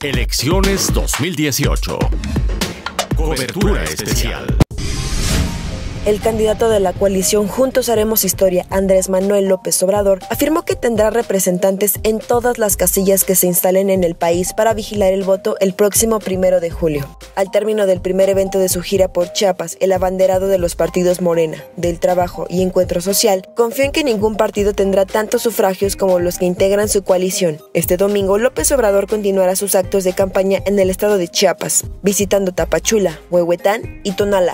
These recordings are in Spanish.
Elecciones 2018. Cobertura especial. El candidato de la coalición Juntos Haremos Historia, Andrés Manuel López Obrador, afirmó que tendrá representantes en todas las casillas que se instalen en el país para vigilar el voto el próximo 1 de julio. Al término del primer evento de su gira por Chiapas, el abanderado de los partidos Morena, del Trabajo y Encuentro Social confió en que ningún partido tendrá tantos sufragios como los que integran su coalición. Este domingo, López Obrador continuará sus actos de campaña en el estado de Chiapas, visitando Tapachula, Huehuetán y Tonalá.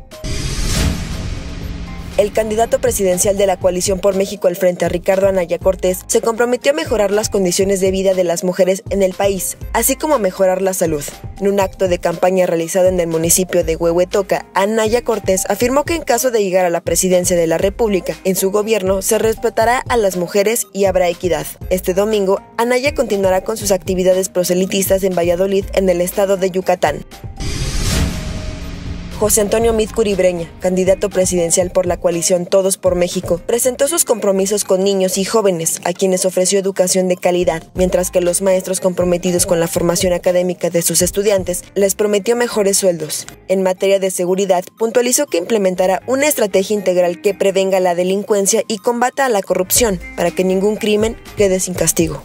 El candidato presidencial de la Coalición por México al Frente, Ricardo Anaya Cortés, se comprometió a mejorar las condiciones de vida de las mujeres en el país, así como a mejorar la salud. En un acto de campaña realizado en el municipio de Huehuetoca, Anaya Cortés afirmó que en caso de llegar a la presidencia de la República, en su gobierno se respetará a las mujeres y habrá equidad. Este domingo, Anaya continuará con sus actividades proselitistas en Valladolid, en el estado de Yucatán. José Antonio Meade Curibreña, candidato presidencial por la coalición Todos por México, presentó sus compromisos con niños y jóvenes, a quienes ofreció educación de calidad, mientras que los maestros comprometidos con la formación académica de sus estudiantes les prometió mejores sueldos. En materia de seguridad, puntualizó que implementará una estrategia integral que prevenga la delincuencia y combata a la corrupción, para que ningún crimen quede sin castigo.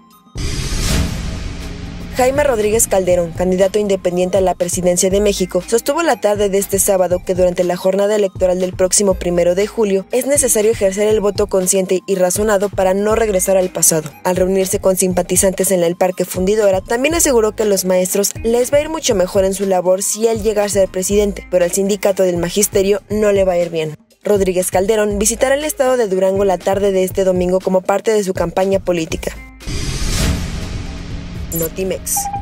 Jaime Rodríguez Calderón, candidato independiente a la presidencia de México, sostuvo la tarde de este sábado que durante la jornada electoral del próximo 1 de julio es necesario ejercer el voto consciente y razonado para no regresar al pasado. Al reunirse con simpatizantes en el Parque Fundidora, también aseguró que a los maestros les va a ir mucho mejor en su labor si él llega a ser presidente, pero al sindicato del magisterio no le va a ir bien. Rodríguez Calderón visitará el estado de Durango la tarde de este domingo como parte de su campaña política. Notimex.